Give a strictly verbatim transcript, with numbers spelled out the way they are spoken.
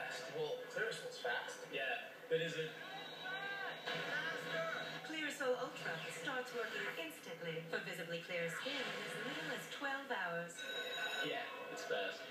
fast. Well, Clearasil's fast. Yeah, but is it? Clearasil Ultra starts working instantly for visibly clear skin in as little as twelve hours. Yeah, it's fast.